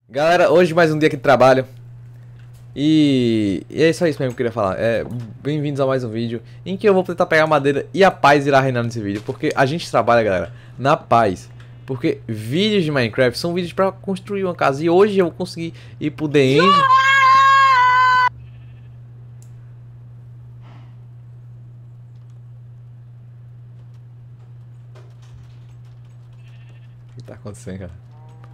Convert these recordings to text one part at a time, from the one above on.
Galera, hoje mais um dia aqui de trabalho. E é só isso mesmo que eu queria falar. Bem-vindos a mais um vídeo em que eu vou tentar pegar madeira e a paz irá reinar nesse vídeo. Porque a gente trabalha, galera, na paz. Porque vídeos de Minecraft são vídeos pra construir uma casa. E hoje eu vou conseguir ir pro The End. O que tá acontecendo, cara?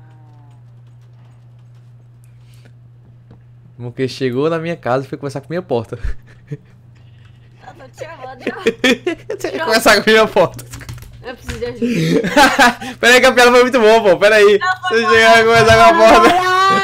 Porque chegou na minha casa e foi conversar com minha porta. Eu tô te chamando. Você vai conversar com minha porta. Eu preciso de ajuda. Pera aí que a piada foi muito boa, pô. Pera aí. Você chegar e conversar com a porta.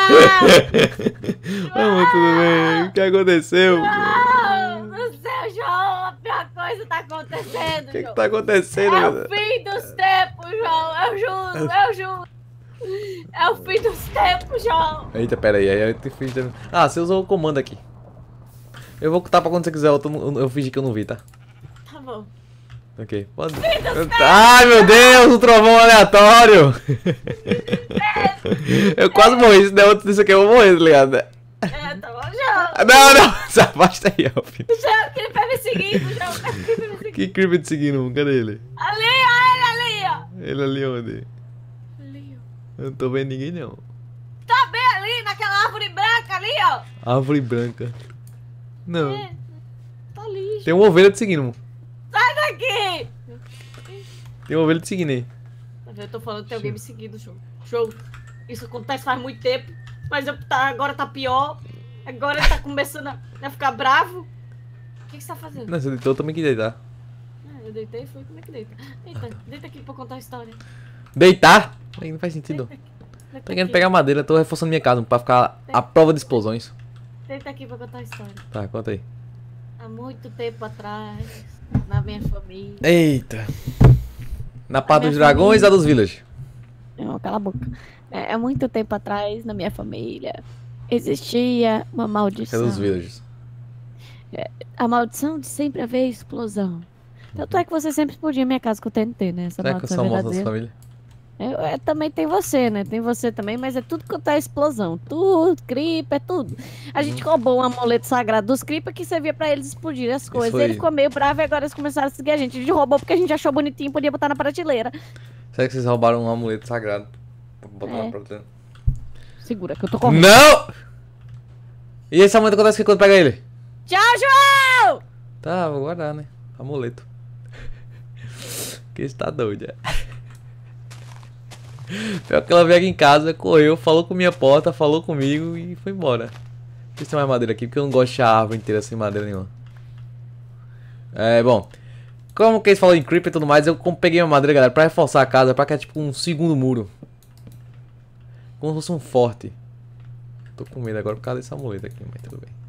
Vamos, tudo bem? O que aconteceu? Não, no céu, João, a pior coisa tá acontecendo, O que João. tá acontecendo, É meu o Deus? fim dos tempos, João. Eu juro. É o fim dos tempos, João. Eita, pera aí. Aí eu te fiz... Ah, você usou o comando aqui. Eu vou ocultar pra quando você quiser. Eu fingi que eu não vi, tá? Tá bom. Ok. Pode... Ai, meu Deus, um trovão aleatório. Eu quase morri. Se der outro disso aqui, eu vou morrer, tá ligado? É, tá bom, João. Não. Se afasta aí, Alfim. João, que ele vai me seguindo, João. Que ele vai me seguindo. Que creeper te seguindo? Cadê ele? Ali, ó, ele ali, ó. Ele ali onde? Ali, ó. Eu não tô vendo ninguém, não. Tá bem ali, naquela árvore branca ali, ó. Árvore branca. Não. É, tá ali, João. Tem uma ovelha te seguindo. Sai daqui. Tem uma ovelha te seguindo aí. Eu tô falando que tem alguém me seguindo, João. João, isso acontece faz muito tempo, mas agora tá pior. Agora ele tá começando a ficar bravo. O que você tá fazendo? Não, você deitou, eu também que deitar. Ah, eu deitei, foi como é que deita? Deita aqui pra contar a história. Deitar? Aí não faz sentido. Deita Tô querendo aqui. pegar madeira, tô reforçando minha casa pra ficar à prova de explosões. Deita aqui pra contar a história. Tá, conta aí. Há muito tempo atrás, na minha família. Eita. Na parte minha dos dragões família. ou dos village? Não, cala a boca. Há muito tempo atrás, na minha família, existia uma É maldição. dos villages. A maldição de sempre haver explosão. Tanto é que você sempre explodia minha casa com o TNT, né? Essa Será que eu maldição sou é a moça da sua verdadeira. família? Também tem você, né? Tem você também, mas é tudo quanto é explosão. Tudo, creeper, tudo. A gente roubou um amuleto sagrado dos creeper que servia pra eles explodirem as coisas. aí. Ele ficou meio bravo e agora eles começaram a seguir a gente. A gente roubou porque a gente achou bonitinho e podia botar na prateleira. Será que vocês roubaram um amuleto sagrado? Pra botar É. na prateleira? Segura que eu tô correndo. Não! E esse amuleto acontece que quando pega ele? Tchau, João! Tá, vou guardar, né? Amuleto. Que está doido, é. Pior que ela veio aqui em casa, correu, falou com minha porta, falou comigo e foi embora. Deixa eu ter mais madeira aqui, porque eu não gosto de a árvore inteira sem madeira nenhuma. Bom. Como que eles falaram em creeper e tudo mais, eu peguei uma madeira, galera, pra reforçar a casa, pra que é tipo um segundo muro. Como se fosse um forte. Tô com medo agora por causa desse amuleto aqui, mas tudo bem.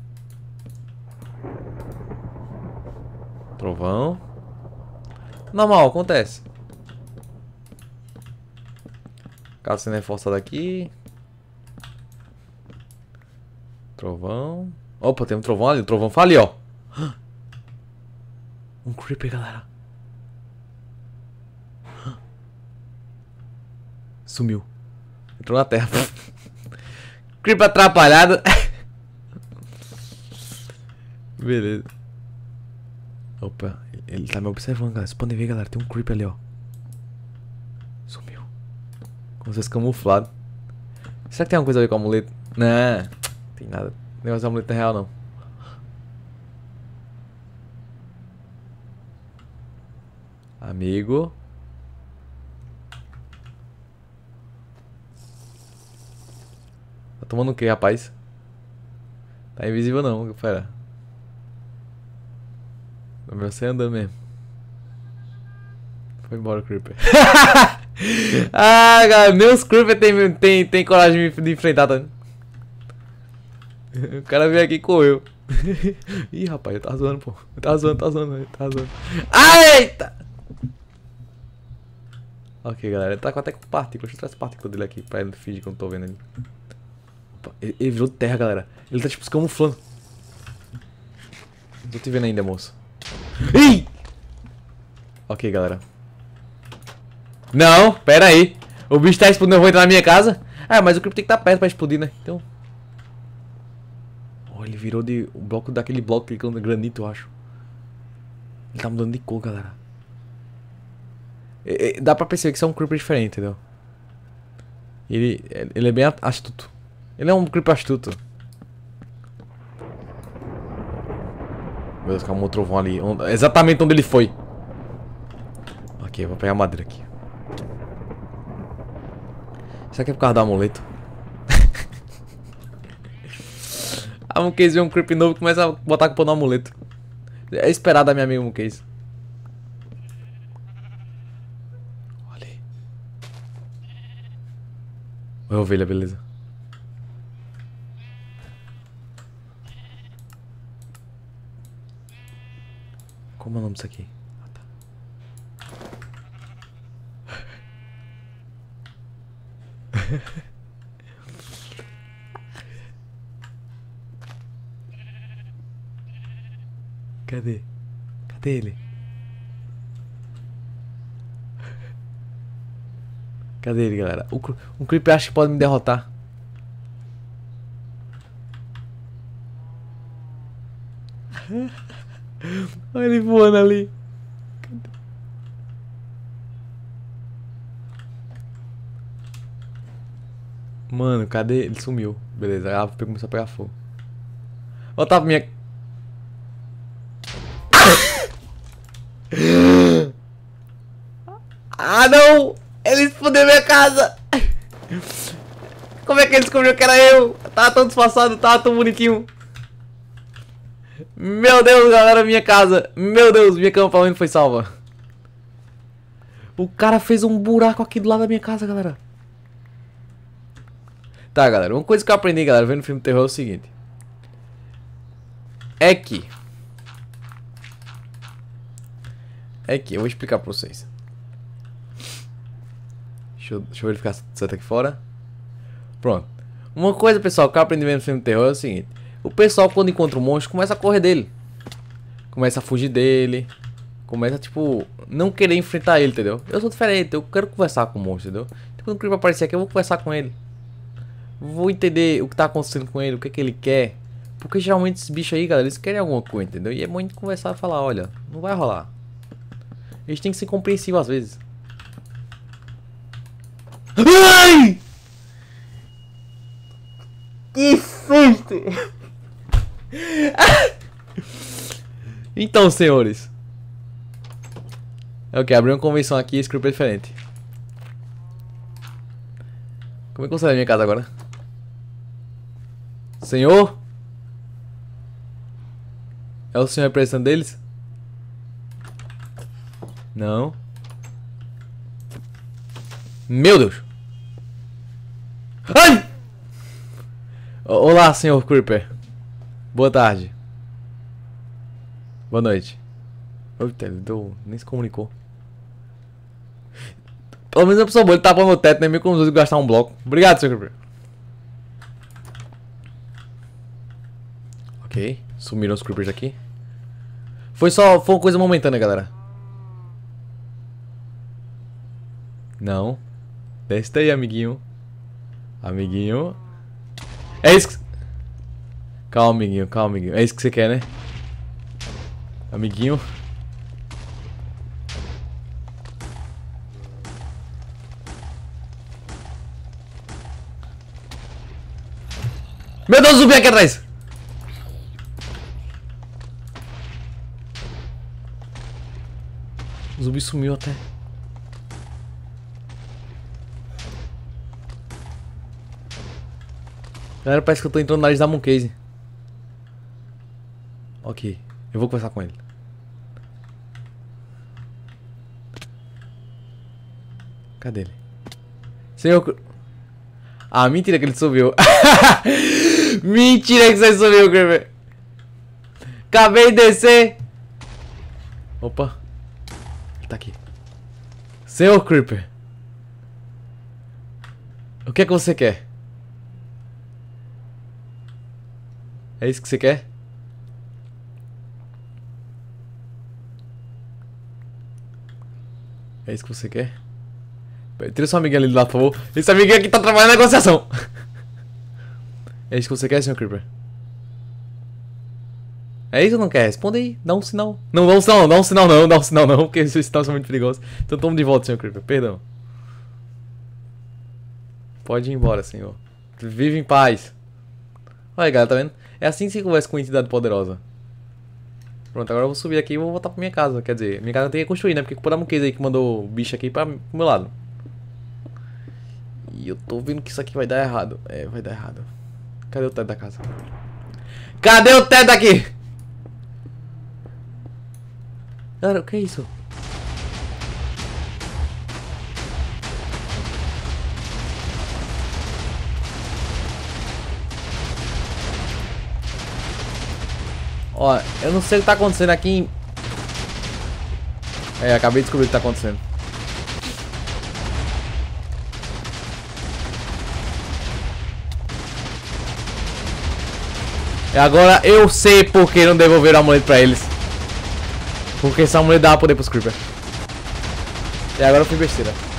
Trovão. Normal, acontece. Casa sendo reforçada aqui. Trovão. Opa, tem um trovão ali. O trovão foi ali, ó. Um creeper, galera. Sumiu. Entrou na terra. Creeper atrapalhado. Beleza. Opa, ele tá me observando, galera. Vocês podem ver, galera. Tem um creeper ali, ó. Sumiu. Como se fosse camuflado. Será que tem alguma coisa a ver com o amuleto? Não, tem nada. O negócio do amuleto não é real, não. Amigo. Tá tomando o que, rapaz? Tá invisível não, pera. Você andando mesmo. Foi embora o creeper. Ah, cara, nem os creeper tem coragem de enfrentar, tá? O cara veio aqui e correu. Ih, rapaz, ele tá zoando, pô. Ele tá zoando. Eita! Ok, galera, ele tá até com partículas. Deixa eu trazer as partículas dele aqui pra ele fingir que eu não tô vendo ele. Opa, ele virou terra, galera. Ele tá tipo se camuflando. Não tô te vendo ainda, moço. Ih! Ok, galera. Não, pera aí. O bicho tá explodindo, eu vou entrar na minha casa. É, mas o Creeper tem que estar perto pra explodir, né? Então... Oh, ele virou de... O bloco daquele bloco que é granito, eu acho. Ele tá mudando de cor, galera. Dá pra perceber que isso é um Creeper diferente, entendeu? Ele é bem astuto. Ele é um Creeper astuto. Meu Deus, calma, um trovão ali. Exatamente onde ele foi. Ok, vou pegar a madeira aqui. Será que é por causa do amuleto? A Mooncase vê um creep novo e começa a botar a culpa no amuleto. É esperado da minha amiga Mooncase. Olha aí. Oi, ovelha, beleza. Como é o nome disso aqui? Ah, tá. Cadê? Cadê ele? Cadê ele, galera? Um creeper acha que pode me derrotar. Olha ele voando ali. Mano, cadê? Ele sumiu. Beleza, a árvore começou a pegar fogo. Voltar pra minha... Ah, não! Ele explodiu minha casa! Como é que ele descobriu que era eu? Tava tão disfarçado, tava tão bonitinho. Meu Deus, galera, minha casa. Meu Deus, minha cama provavelmente foi salva. O cara fez um buraco aqui do lado da minha casa, galera. Tá, galera, uma coisa que eu aprendi, galera, vendo filme de terror é o seguinte. É que, eu vou explicar pra vocês. Deixa eu verificar se tá aqui fora. Pronto. Uma coisa, pessoal, que eu aprendi vendo filme de terror é o seguinte. O pessoal, quando encontra um monstro, começa a correr dele. Começa a fugir dele. Começa, tipo, não querer enfrentar ele, entendeu? Eu sou diferente, eu quero conversar com o monstro, entendeu? Então, quando o Creeper aparecer aqui, eu vou conversar com ele. Vou entender o que tá acontecendo com ele, o que é que ele quer. Porque geralmente esses bichos aí, galera, eles querem alguma coisa, entendeu? E é bom a gente conversar e falar, olha, não vai rolar. Eles têm que ser compreensivos às vezes. Ai! Que susto! Então, senhores. É o que? Abri uma convenção aqui e esse grupo é diferente. Como é que eu saio da minha casa agora? Senhor? É o senhor representante deles? Não. Meu Deus! Ai! Olá, senhor Creeper. Boa tarde. Boa noite. Eita, ele nem se comunicou. Pelo menos a pessoa boa, ele tapou meu teto, né? Meio como se eu gastar um bloco. Obrigado, senhor Creeper. Ok, sumiram os Creepers aqui. Foi uma coisa momentânea, galera. Não. Desce daí, amiguinho. Amiguinho. É isso que... Calma, amiguinho, calma, amiguinho. É isso que você quer, né? Amiguinho. Meu Deus, zumbi aqui atrás! O zumbi sumiu até. Galera, parece que eu tô entrando no nariz da Mooncase. Ok, eu vou conversar com ele. Cadê ele? Senhor... Ah, mentira que ele subiu. Mentira que você subiu, Creeper. Acabei de descer. Opa. Ele tá aqui. Senhor Creeper. O que é que você quer? É isso que você quer? É isso que você quer? Tira sua amiguinha ali do lado, por favor. Esse amiguinho aqui tá trabalhando na negociação. É isso que você quer, senhor Creeper? É isso ou não quer? Responde aí. Dá um sinal. Não, dá um sinal não. Dá um sinal não. Dá um sinal não. Porque esses sinais são muito perigosos. Então toma de volta, senhor Creeper. Perdão. Pode ir embora, senhor. Vive em paz. Olha, galera, tá vendo? É assim que se conversa com uma entidade poderosa. Pronto, agora eu vou subir aqui e vou voltar pra minha casa. Quer dizer, minha casa tem que construir, né? Porque o Muquês aí que mandou o bicho aqui pro meu lado. E eu tô vendo que isso aqui vai dar errado. É, vai dar errado. Cadê o teto da casa? Cadê o teto daqui? Cara, o que é isso? Ó, eu não sei o que tá acontecendo aqui em... É, acabei de descobrir o que tá acontecendo. E agora eu sei por que não devolveram o amuleto pra eles. Porque esse amuleto dava poder pros Creeper. E agora eu fui besteira.